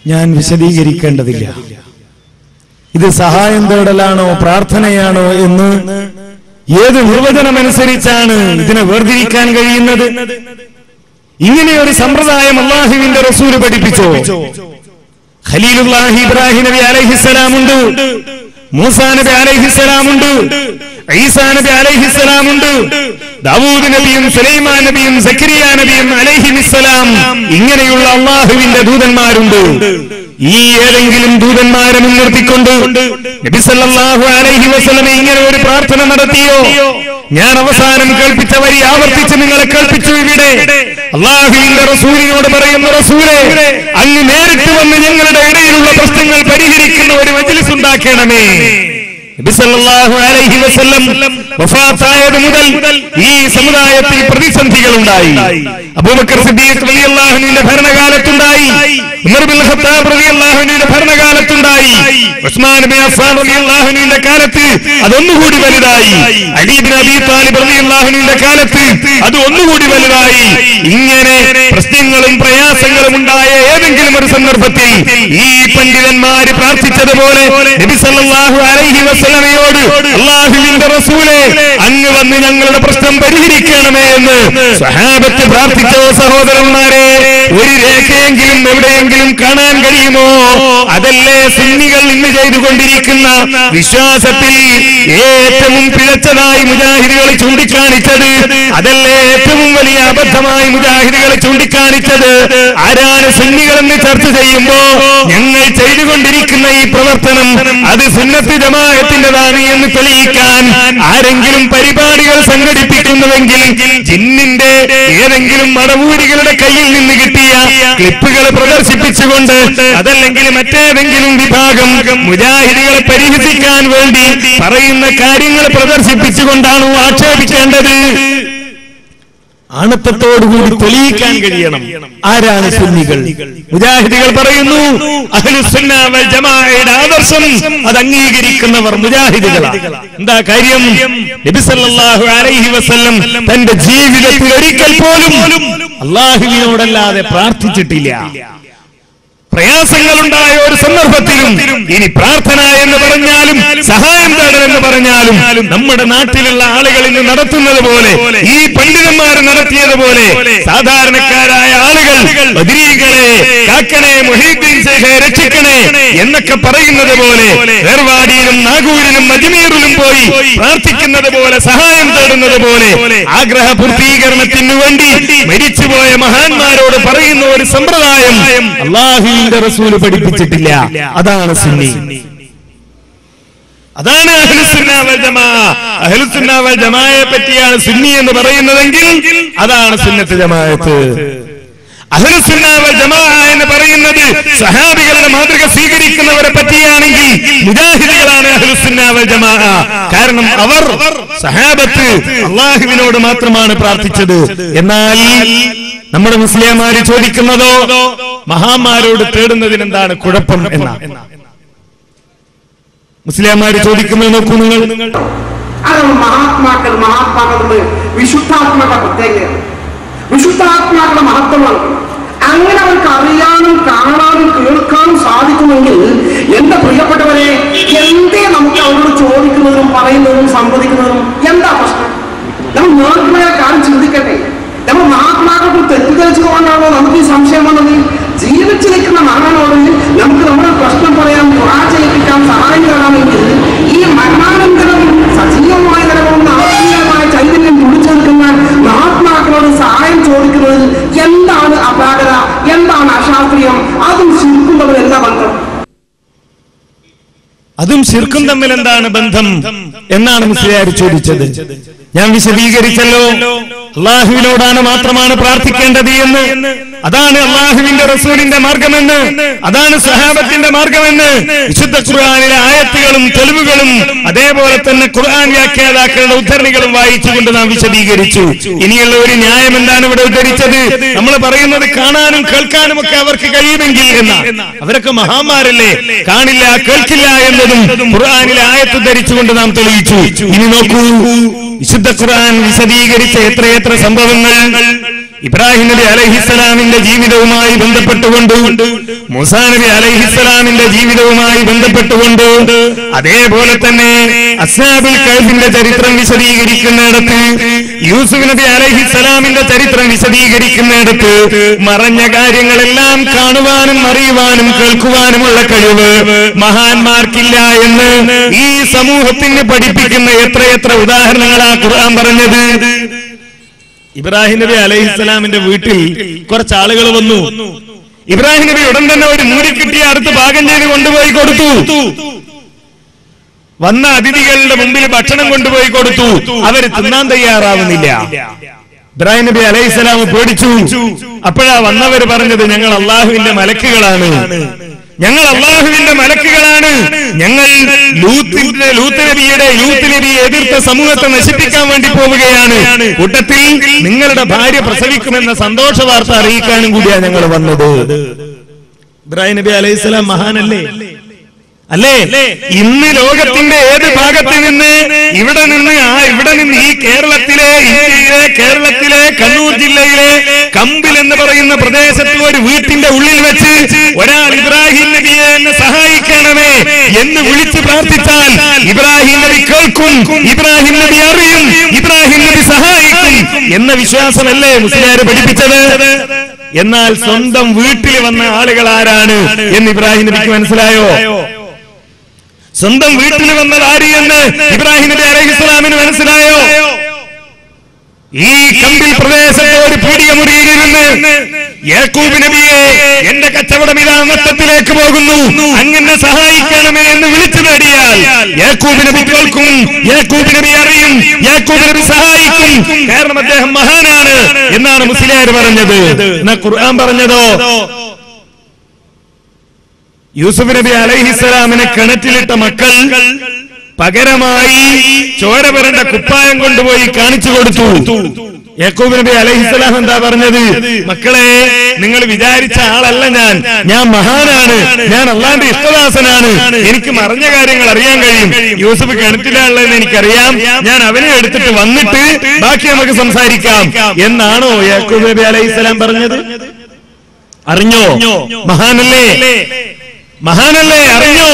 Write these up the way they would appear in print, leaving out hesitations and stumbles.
ഞാൻ വിശദീകരിക്കേണ്ടതില്ല. ഇത് സഹായം തേടലാണോ പ്രാർത്ഥനയാണോ എന്ന് ഏത് നിർവചനമനുസരിച്ചാണ് ഇതിനെ വേർതിരിക്കാൻ കഴിയുന്നത്? ഇങ്ങനെയൊരു സമ്പ്രദായം അല്ലാഹുവിന്റെ റസൂൽ പഠിപ്പിച്ചോ? ഖലീലുല്ലാഹി ഇബ്രാഹിം നബി അലൈഹിസ്സലാമുണ്ട്, മൂസാ നബി അലൈഹിസ്സലാമുണ്ട്, ഈസാ നബി അലൈഹിസ്സലാമുണ്ട്, ദാവൂദ് നബിയും സുലൈമാൻ നബിയും സക്കരിയ നബിയും അലൈഹിസ്സലാം, ഇങ്ങനെയുള്ള അല്ലാഹുവിന്റെ ദൂതന്മാരുണ്ട്. ഈ ഏതെങ്കിലും ദൂതന്മാരെ മുൻനിർത്തിക്കൊണ്ട് നബി സല്ലല്ലാഹു അലൈഹി വസല്ലം ഇങ്ങനെ ഒരു പ്രാർത്ഥന നടത്തിയോ? ഞാൻ അവസാനം കേൾപ്പിച്ച വരി ആവർത്തിച്ച് നിങ്ങളെ കേൾപ്പിച്ചു. ഇവിടെ അല്ലാഹുവിന്റെ റസൂലിനോട് പറയുന്ന റസൂലേ, അങ്ങ് നേരിട്ട് വന്ന് ഞങ്ങളുടെ ഇടയിലുള്ള പ്രശ്നങ്ങൾ പരിഹരിക്കുന്ന ഒരു മജ്ലിസ് ഉണ്ടാക്കണമേ. നബി സല്ലല്ലാഹു അലൈഹി വസല്ലം വഫാത്തായത് മുതൽ ഈ സമുദായത്തിൽ പ്രതിസന്ധികൾ ഉണ്ടായി. അബൂബക്കർ സിദ്ദീഖ് റളിയല്ലാഹു അൻഹുവിന്റെ ഭരണകാലത്തുണ്ടായി, ഉമർ ബിൻ ഖത്താബ് റളിയല്ലാഹു അൻഹുവിന്റെ ഭരണകാലത്തുണ്ടായി, ഉസ്മാൻ ബിൻ അഫ്ഫാൻ റളിയല്ലാഹു അൻഹുവിന്റെ കാലത്ത് അതൊന്നുകൂടി വലുതായി, അലി ബിൻ അബീ താലിബ് റളിയല്ലാഹു അൻഹുവിന്റെ കാലത്ത് അത് ഒന്നുകൂടി വലുതായി. ഇങ്ങനെ പ്രശ്നങ്ങളും പ്രയാസങ്ങളും ഉണ്ടായ ഏതെങ്കിലും ഒരു സന്ദർഭത്തിൽ ഈ പണ്ഡിതന്മാര് പ്രാർത്ഥിച്ചതുപോലെ നബി സല്ലല്ലാഹു അലൈഹി വസല്ലമയോട് അല്ലാഹുവിന്റെ റസൂലേ, അങ്ങ് വന്ന് ഞങ്ങളുടെ പ്രശ്നം പരിഹരിക്കണമേ എന്ന് സ്വഹാബത്ത് പ്രാർത്ഥിച്ചോ? സഹോദരന്മാരെ, ഒരു രേഖയെങ്കിലും എവിടെയെങ്കിലും കാണാൻ കഴിയുമോ? അതല്ലേ സുന്നികൾ ഇന്ന് ചെയ്തുകൊണ്ടിരിക്കുന്ന വിശ്വാസത്തിൽ ഏറ്റവും പിഴച്ചതായി മുജാഹിദുകൾ ചൂണ്ടിക്കാണിച്ചത്? അതല്ലേ ഏറ്റവും വലിയ അബദ്ധമായി മുജാഹിദുകൾ ചൂണ്ടിക്കാണിച്ചത്? ആരാണ് സുന്നികളെന്ന് ചർച്ച ചെയ്യുമ്പോ ഞങ്ങൾ ചെയ്തുകൊണ്ടിരിക്കുന്ന ഈ പ്രവർത്തനം അത് സുന്നത്ത് ജമാഅത്തിന്റേതാണ് എന്ന് തെളിയിക്കാൻ ആരെങ്കിലും പരിപാടികൾ സംഘടിപ്പിക്കുന്നുവെങ്കിൽ ജിന്നിന്റെ ഏതെങ്കിലും മടവൂരികളുടെ കയ്യിൽ നിന്ന് കിട്ടിയ ക്ലിപ്പുകൾ പ്രദർശിപ്പിച്ചുകൊണ്ട്, അതല്ലെങ്കിൽ മറ്റേതെങ്കിലും വിഭാഗം മുജാഹിദുകളെ പരിഹസിക്കാൻ വേണ്ടി പറയുന്ന കാര്യങ്ങൾ പ്രദർശിപ്പിച്ചുകൊണ്ടാണ് ആക്ഷേപിക്കേണ്ടത്. ആണത്തത്തോടുകൂടി തെളിയിക്കാൻ കഴിയണം ആരാണ് സുന്നികൾ. മുജാഹിദുകൾ പറയുന്നു അഹ്ലുസുന്ന വൽ ജമാഅയുടെ ആദർശം അത് അംഗീകരിക്കുന്നവർ മുജാഹിദുകളാണ്. എന്താ കാര്യം? നബി സല്ലല്ലാഹു അലൈഹി വസല്ലം തന്റെ ജീവിതത്തിൽ ഒരിക്കൽ പോലും അല്ലാഹുവിനോടല്ലാതെ പ്രാർത്ഥിച്ചിട്ടില്ല. പ്രയാസങ്ങളുണ്ടായ ഒരു സന്ദർഭത്തിലും ഇനി പ്രാർത്ഥന എന്ന് പറഞ്ഞാലും സഹായം തേടലെന്ന് പറഞ്ഞാലും നമ്മുടെ നാട്ടിലുള്ള ആളുകൾ ഇന്ന് നടത്തുന്നത് പോലെ, ഈ പണ്ഡിതന്മാർ നടത്തിയതുപോലെ സാധാരണക്കാരായ ആളുകൾ ബദരീകളെ കാക്കണേ, മുഹീദ്ദീൻ ശൈഖെ രക്ഷിക്കണേ എന്നൊക്കെ പറയുന്നത് പോലെ ഏർവാടിയിലും നാഗൂരിലും അജ്മീറിലും പോയി പ്രാർത്ഥിക്കുന്നത് പോലെ, സഹായം തേടുന്നത് പോലെ ആഗ്രഹ പൂർത്തീകരണത്തിനു വേണ്ടി മരിച്ചുപോയ മഹാന്മാരോട് പറയുന്ന ഒരു സമ്പ്രദായം അല്ലാഹു റസൂല് പഠിപ്പിച്ചിട്ടില്ല. അതാണ് സുന്നി, അതാണ് അഹ്ലുസുന്ന വൽ ജമാഅ. അഹ്ലുസുന്ന വൽ ജമാഅയെ പറ്റിയാണ് സുന്നി എന്ന് പറയുന്നതെങ്കിൽ അതാണ് സുന്നത്ത് ജമാഅത്ത്. അഹ്ലുസുന്ന വൽ ജമാഅ എന്ന് പറയുന്നത് സഹാബികളുടെ മാതൃക സ്വീകരിക്കുന്നവരെ പറ്റിയാണെങ്കിൽ മുജാഹിദുകളാണ് അഹ്ലുസുന്ന വൽ ജമാഅ. കാരണം അവർ സഹാബത്ത് അല്ലാഹുവിനോട് മാത്രമാണ് പ്രാർത്ഥിച്ചത്. എന്നാൽ നമ്മുടെ മുസ്ലിംമാര് ചോദിക്കുന്നതോ മഹാന്മാരോട് തേടുന്നതിന് എന്താണ് കുഴപ്പം എന്നാണ്. മുസ്ലിംമാര് ചോദിക്കുന്നത് നോക്കൂ നിങ്ങൾ. മഹാത്മാക്കളുടെ വിശുദ്ധാത്മാക്കളുടെ പ്രത്യേകത, വിശുദ്ധാത്മാക്കളുടെ മഹത്വമാണ്. അങ്ങനെ അവർക്ക് അറിയാനും കാണാനും കേൾക്കാനും സാധിക്കുമെങ്കിൽ എന്റെ പ്രിയപ്പെട്ടവരെ, എന്തേ നമുക്ക് അവരോട് ചോദിക്കുന്നതിനും പറയുന്നതിനും സംവദിക്കുന്നതിനും എന്താ പ്രശ്നം? നമ്മൾ നേർക്കുള്ള കാര്യം ചിന്തിക്കട്ടെ. നമ്മൾ മഹാത്മാക്കൾ തെറ്റിദ്ധരിച്ചുകൊണ്ടാണോ നമുക്ക് ഈ സംശയം വന്നത്? ജീവിച്ചു നിൽക്കുന്ന മഹാനോട് നമുക്ക് നമ്മുടെ പ്രശ്നം പറയാൻ, ദുആ ചെയ്യിപ്പിക്കാൻ, സഹായം തേടാമെങ്കിൽ ഈ മരണാനന്തരം സജീവമായ നിലകൊള്ളുന്ന ആത്മീയമായ ചൈതന്യം തുടിച്ചു നിൽക്കുന്ന മഹാത്മാക്കളോട് സഹായം ചോദിക്കുന്നത് എന്താണ് അപാകത, എന്താണ് അശാസ്ത്രീയം? അതും ശിർക്കും തമ്മിൽ എന്താ ബന്ധം? അതും ശിർക്കും തമ്മിൽ എന്താണ് ബന്ധം എന്നാണ് മുസ്ലിയാർ ചോദിച്ചത്. ഞാൻ വിശദീകരിച്ചല്ലോ, അല്ലാഹുവിനോടാണ് മാത്രമാണ് പ്രാർത്ഥിക്കേണ്ടത് എന്ന്. അതാണ് അല്ലാഹുവിന്റെ റസൂലിന്റെ മാർഗമെന്ന്, അതാണ് സഹാബത്തിന്റെ മാർഗമെന്ന് വിശുദ്ധ ഖുർആനിലെ ആയത്തുകളും തെളിവുകളും അതേപോലെ തന്നെ ഖുർആൻ വ്യാഖ്യാതാക്കളുടെ ഉദ്ധരണികളും വായിച്ചുകൊണ്ട് നാം വിശദീകരിച്ചു. ഇനിയുള്ള ഒരു ന്യായം എന്താണ് ഇവിടെ ഉദ്ധരിച്ചത്? നമ്മൾ പറയുന്നത് കാണാനും കേൾക്കാനും ഒക്കെ അവർക്ക് കഴിയുമെങ്കിൽ എന്നാ. അവരൊക്കെ മഹാന്മാരല്ലേ, കാണില്ല കേൾക്കില്ല എന്നതും ഖുർആനിലെ ആയത്ത് ധരിച്ചുകൊണ്ട് നാം തെളിയിച്ചു. ഇനി നോക്കൂ, വിശുദ്ധ ഖുർആൻ വിശദീകരിച്ച എത്രയെത്ര സംഭവങ്ങൾ. ഇബ്രാഹിം നബി അലൈഹിസ്സലാമിന്റെ ജീവിതവുമായി ബന്ധപ്പെട്ടുകൊണ്ട്, മൂസാ നബി അലൈഹിസ്സലാമിന്റെ ജീവിതവുമായി ബന്ധപ്പെട്ടുകൊണ്ട്, അതേപോലെ തന്നെ അസ്ഹാബുൽ കഹ്ഫിന്റെ ചരിത്രം വിശദീകരിക്കുന്നിടത്ത്, യൂസുഫ് നബി അലൈഹിസ്സലാമിന്റെ ചരിത്രം വിശദീകരിക്കുന്നിടത്ത് മറഞ്ഞ കാര്യങ്ങളെല്ലാം കാണുവാനും അറിയുവാനും കേൾക്കുവാനുമുള്ള കഴിവ് മഹാന്മാർക്കില്ല എന്ന് ഈ സമൂഹത്തിന് പഠിപ്പിക്കുന്ന എത്രയെത്ര ഉദാഹരണങ്ങളാ ഖുർആൻ പറഞ്ഞത്. ഇബ്രാഹിം നബി അലൈഹിസ്സലാമിന്റെ വീട്ടിൽ കുറച്ച് ആളുകൾ വന്നു. ഇബ്രാഹിം നബി ഉടൻ തന്നെ ഒരു മൂരി കിട്ടിയ അടുത്ത് പാകം ചെയ്ത് കൊണ്ടുപോയി കൊടുത്തു. വന്ന അതിഥികളുടെ മുമ്പിൽ ഭക്ഷണം കൊണ്ടുപോയി കൊടുത്തു. അവര് തിന്നാൻ തയ്യാറാവുന്നില്ല. ഇബ്രാഹിം നബി അലൈഹിസ്സലാം പേടിച്ചു. അപ്പോഴാ വന്നവര് പറഞ്ഞത്, ഞങ്ങൾ അള്ളാഹുവിന്റെ മലക്കുകളാണ്, ഞങ്ങൾ അള്ളാഹുവിന്റെ മലക്കുകളാണ്, ഞങ്ങൾ ലൂത്ത് നബിയെ എതിർത്ത സമൂഹത്തെ നശിപ്പിക്കാൻ വേണ്ടി പോവുകയാണ്, കൂട്ടത്തിൽ നിങ്ങളുടെ ഭാര്യ പ്രസവിക്കുമെന്ന സന്തോഷ വാർത്ത അറിയിക്കാനും കൂടിയാണ് ഞങ്ങൾ വന്നത്. ഇബ്രാഹിം നബി അലൈഹിസ്സലാം മഹാനല്ലേ? അല്ലേ? ഇന്ന് ലോകത്തിന്റെ ഏത് ഭാഗത്ത് നിന്ന് ഇവിടെ നിന്ന് ഈ കേരളത്തിലെ കണ്ണൂർ ജില്ലയിലെ കമ്പിൽ എന്ന് പറയുന്ന പ്രദേശത്ത് ഒരു വീട്ടിന്റെ ഉള്ളിൽ വെച്ച് ഒരാൾ ഇബ്രാഹിം നബിയെ എന്നെ സഹായിക്കണമേ എന്ന് വിളിച്ചു പ്രാർത്ഥിച്ചാൽ ഇബ്രാഹിം നബി കേൾക്കും, ഇബ്രാഹിം നബി അറിയും, ഇബ്രാഹിം നബി സഹായിക്കും എന്ന വിശ്വാസമല്ലേ മുസ്ലിയാർ പഠിപ്പിച്ചത്? എന്നാൽ സ്വന്തം വീട്ടിൽ വന്ന ആളുകൾ ആരാണ് എന്ന് ഇബ്രാഹിം നബിക്ക് മനസ്സിലായോ? സ്വന്തം വീട്ടിൽ വന്നത് ആര് എന്ന് ഇബ്രാഹിം നബി അലൈഹിസ്സലാമിന് മനസ്സിലായോ? ഈ കമ്പിൽ പ്രദേശത്തെ ഒരു പീഡിക മുറിയിലിരുന്ന് യാക്കൂബ് നബിയെ, എന്റെ കച്ചവടം ഇതാ നഷ്ടത്തിലേക്ക് പോകുന്നു, അങ്ങനെ സഹായിക്കണമേ എന്ന് വിളിച്ചു നേടിയാൽ യാക്കൂബ് നബി കേൾക്കും, യാക്കൂബ് നബി അറിയും, യാക്കൂബ് നബി സഹായിക്കും, കാരണം അദ്ദേഹം മഹാനാണ് എന്നാണ് മുസ്ലിയാർ പറഞ്ഞത്. എന്നാ ഖുർആൻ പറഞ്ഞതോ? യൂസുഫ് നബി അലൈഹിസ്സലാമിനെ കിണറ്റിലിട്ട മക്കൾ പകരമായി ചോര പുരണ്ട കുപ്പായം കൊണ്ടുപോയി കാണിച്ചു കൊടുത്തു. യാക്കൂബ് നബി അലൈഹിസ്സലാം എന്താ പറഞ്ഞത്? മക്കളെ, നിങ്ങൾ വിചാരിച്ച ആളല്ല ഞാൻ മഹാനാണ്, ഞാൻ അള്ളാന്റെ ഇഷ്ടദാസനാണ്, എനിക്ക് മറഞ്ഞ കാര്യങ്ങൾ അറിയാൻ കഴിയും. യൂസുഫ് കിണറ്റിലാണുള്ളതെന്ന് എനിക്കറിയാം, ഞാൻ അവനെ എടുത്തിട്ട് വന്നിട്ട് ബാക്കി നമുക്ക് സംസാരിക്കാം എന്നാണോ യാക്കൂബ് നബി അലൈഹിസ്സലാം പറഞ്ഞത്? അറിഞ്ഞോ? മഹാനല്ലേ? അറിഞ്ഞോ?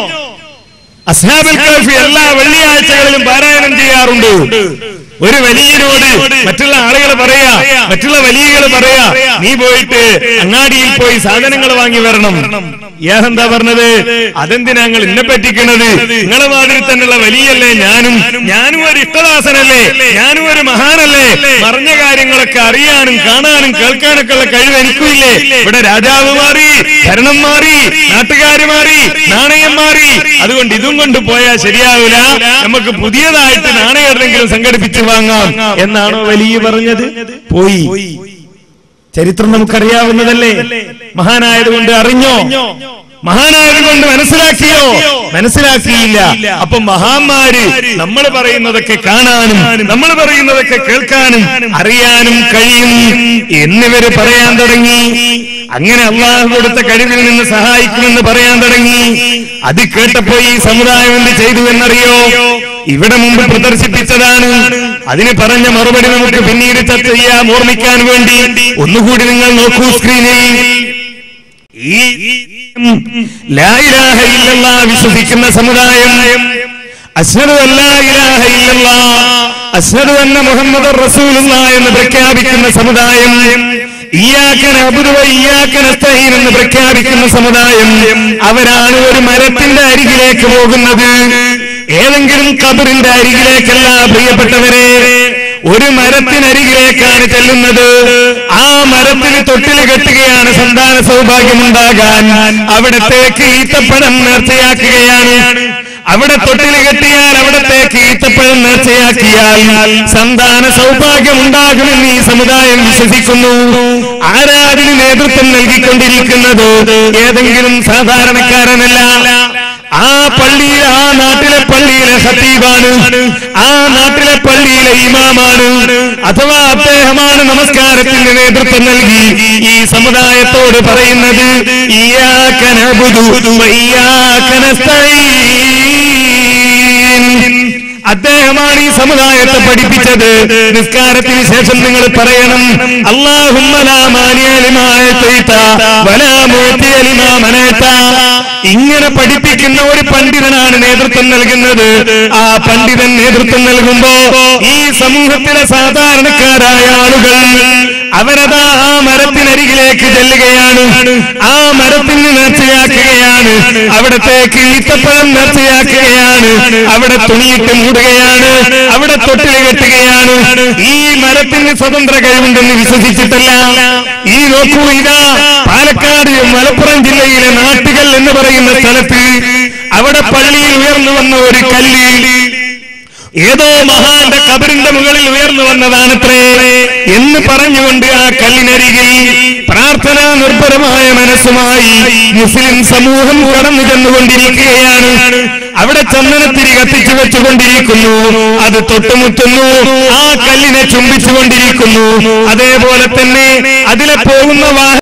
അസ്ഹാബുൽ കഹ്ഫ് എല്ലാ വെള്ളിയാഴ്ചകളിലും പാരായണം ചെയ്യാറുണ്ട്. ഒരു വലിയനോട് മറ്റുള്ള ആളുകൾ പറയാ, മറ്റുള്ള വലിയകൾ പറയാ, നീ പോയിട്ട് അങ്ങാടിയിൽ പോയി സാധനങ്ങൾ വാങ്ങി വരണം. എന്താ പറഞ്ഞത്? അതെന്തിനാ നിങ്ങൾ എന്നെ പറ്റിക്കണത്? നിങ്ങളെ മാതിരി തന്നെയുള്ള വലിയല്ലേ ഞാനും ഒരു ഇഷ്ടദാസനല്ലേ, ഞാനും ഒരു മഹാനല്ലേ, മറിഞ്ഞ കാര്യങ്ങളൊക്കെ അറിയാനും കാണാനും കേൾക്കാനൊക്കെ ഉള്ള കഴിവ് എനിക്കില്ലേ? ഇവിടെ രാജാവ് മാറി, ഭരണം മാറി, നാട്ടുകാര് മാറി, നാണയം മാറി, അതുകൊണ്ട് ഇതും കൊണ്ട് പോയാൽ ശരിയാവില്ല, നമുക്ക് പുതിയതായിട്ട് നാണയം സംഘടിപ്പിച്ചു വാങ്ങാം എന്നാണോ വലിയ പറഞ്ഞത്? പോയി. ചരിത്രം നമുക്കറിയാവുന്നതല്ലേ? മഹാനായതുകൊണ്ട് അറിഞ്ഞോ? മഹാനായതുകൊണ്ട് മനസ്സിലാക്കിയോ? മനസ്സിലാക്കിയില്ല. അപ്പൊ മഹാന്മാര് നമ്മൾ പറയുന്നതൊക്കെ കാണാനും നമ്മൾ പറയുന്നതൊക്കെ കേൾക്കാനും അറിയാനും കഴിയും എന്നിവര് പറയാൻ തുടങ്ങി. അങ്ങനെ അള്ളാഹു കൊടുത്ത കഴിവിൽ നിന്ന് സഹായിക്കുമെന്ന് പറയാൻ തുടങ്ങി. അത് കേട്ടപ്പോ ഈ സമുദായം എന്ത് ചെയ്തു എന്നറിയോ? ഇവിടെ മുമ്പ് പ്രദർശിപ്പിച്ചതാണ്. അതിന് പറഞ്ഞ മറുപടി നമുക്ക് പിന്നീട് ചർച്ച ചെയ്യാം. ഓർമ്മിക്കാൻ വേണ്ടി ഒന്നുകൂടി നിങ്ങൾ നോക്കൂ സ്ക്രീനിൽ. ഈ ലാ ഇലാഹ ഇല്ലല്ലാഹ് വിശ്വസിക്കുന്ന സമുദായം, അശ്ഹദു അല്ലാ ഇലാഹ ഇല്ലല്ലാഹ്, അശ്ഹദു അന്ന മുഹമ്മദുർ റസൂലുള്ളാഹ് എന്ന് പ്രഖ്യാപിക്കുന്ന സമുദായം, ഇയ്യാക നഅ്ബുദു വ ഇയ്യാക നസ്തഈൻ എന്ന് പ്രഖ്യാപിക്കുന്ന സമുദായം, അവരാണ് ഒരു മരത്തിന്റെ അരികിലേക്ക് പോകുന്നത്. ഏതെങ്കിലും ഖബറിന്റെ അരികിലേക്കല്ല പ്രിയപ്പെട്ടവരെ, ഒരു മരത്തിനരികിലേക്കാണ് ചെല്ലുന്നത്. ആ മരത്തിന് തൊട്ടിൽ കെട്ടുകയാണ് സന്താന സൗഭാഗ്യമുണ്ടാകാൻ. അവിടത്തേക്ക് ഈത്തപ്പഴം നേർച്ചയാക്കുകയാണ്. അവിടെ തൊട്ടിൽ കെട്ടിയാൽ അവിടത്തേക്ക് ഈത്തപ്പഴം നേർച്ചയാക്കിയാൽ സന്താന സൗഭാഗ്യം ഉണ്ടാകുമെന്ന് ഈ സമുദായം വിശ്വസിക്കുന്നു. ആരാതിന് നേതൃത്വം നൽകിക്കൊണ്ടിരിക്കുന്നത് ഏതെങ്കിലും സാധാരണക്കാരനല്ല. ആ പള്ളിയിൽ, ആ നാട്ടിലെ പള്ളിയിലെ ഖതീബാണ്, ആ നാട്ടിലെ പള്ളിയിലെ ഇമാമാണ്, അഥവാ അദ്ദേഹമാണ് നമസ്കാരത്തിന് നേതൃത്വം നൽകി ഈ സമുദായത്തോട് പറയുന്നത് ഇയ്യാക നഅ്ബുദു വ ഇയ്യാക നസ്തഈൻ. അദ്ദേഹമാണ് ഈ സമുദായത്തെ പഠിപ്പിച്ചത്. നിസ്കാരത്തിന് ശേഷം നിങ്ങൾ പറയണം അല്ലാഹുമ്മ ലാ മാനിഅ ലിമാ അഅതൈത വലാ മുഅ്തിയ ലിമാ മനഅത. ഇങ്ങനെ പഠിപ്പിക്കുന്ന ഒരു പണ്ഡിതനാണ് നേതൃത്വം നൽകുന്നത്. ആ പണ്ഡിതൻ നേതൃത്വം നൽകുമ്പോ ഈ സമൂഹത്തിലെ സാധാരണക്കാരായ ആളുകൾ അവരതാ ആ മരത്തിനരികിലേക്ക് ചെല്ലുകയാണ്, ആ മരത്തിന് നേർച്ചയാക്കുകയാണ്, അവിടത്തേക്ക് ഈത്തപ്പഴം നേർച്ചയാക്കുകയാണ്, അവിടെ തുണിയിട്ട് മൂടുകയാണ്, അവിടെ തൊട്ടിൽ കെട്ടുകയാണ്. ഈ മരത്തിന് സ്വതന്ത്ര കഴിവുണ്ടെന്ന് വിശ്വസിച്ചിട്ടല്ല. ഈ നോക്കൂ, ഇതാ പാലക്കാട് മലപ്പുറം ജില്ലയിലെ നാട്ടുകൽ എന്ന് പറയുന്ന സ്ഥലത്ത് അവിടെ പള്ളിയിൽ ഉയർന്നു വന്ന ഒരു കല്ല് ഏതോ മഹാന്റെ കബറിന്റെ മുകളിൽ ഉയർന്നു വന്നതാണത്രേ എന്ന് പറഞ്ഞുകൊണ്ട് ആ കല്ലിനരികിൽ പ്രാർത്ഥനാ നിർഭരമായ മനസ്സുമായി മുസ്ലിം സമൂഹം കടന്നു ചെന്നുകൊണ്ടിരിക്കുകയാണ്. അവിടെ ചന്ദനത്തിരി കത്തിച്ചു വെച്ചുകൊണ്ടിരിക്കുന്നു, അത് തൊട്ടുമുട്ടുന്നു, ആ കല്ലിനെ ചുംബിച്ചുകൊണ്ടിരിക്കുന്നു. അതേപോലെ തന്നെ അതിലെ പോകുന്ന